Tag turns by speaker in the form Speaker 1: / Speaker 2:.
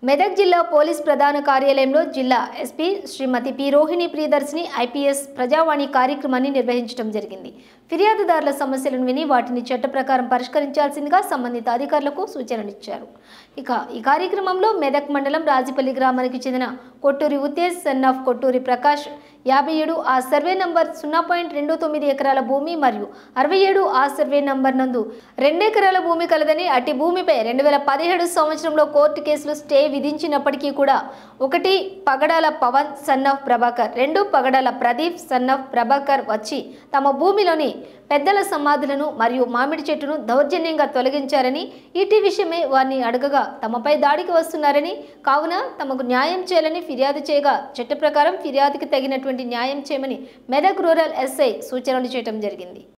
Speaker 1: మెదక్ జిల్లా పోలీస్ ప్రధాన కార్యాలయంలో జిల్లా SP Shrimati P Rohini Priyadarshini IPS Prajavani కార్యక్రమాన్ని నిర్వహించడం జరిగింది. ఫిర్యాదుదారుల సమస్యలను విని వాటిని చట్ట ప్రకారం పరిష్కరించాల్సిందిగా సంబంధిత అధికారులకు సూచనలు ఇచ్చారు. ఈ కార్యక్రమంలో మెదక్ మండలం రాజిపల్లి గ్రామానికి చెందిన కొట్టూరి ఉత్తేజ్ సన్ ఆఫ్ కొట్టూరి ప్రకాష్ 57 ఆ సర్వే నంబర్ 0.29 ఎకరాల భూమి మరియు 67 ఆ సర్వే నంబర్ నందు 2 ఎకరాల భూమి కలదని, అట్టి భూమిపై 2017 సంవత్సరంలో కోర్టు కేసులు స్టే విధించినప్పటికీ కూడా 1 Pagadala Pavan son of Prabhakar, 2 Pagadala Pradeep son of Prabhakar వచ్చి తమ భూమిలోని పెద్దల సమాధులను మరియు మామిడి చెట్టును దౌర్జన్యంగా తొలగించారని, ఇటీ విషయమే వారిని అడగగా తమపై దాడికి వస్తున్నారని, కావున తమకు న్యాయం చేయాలని ఫిర్యాదు చేయగా చట్ట ప్రకారం ఫిర్యాదుకి తగినటువంటి న్యాయం చేయమని మెదక్ రూరల్ ఎస్ఐ సూచనలు చేయడం జరిగింది.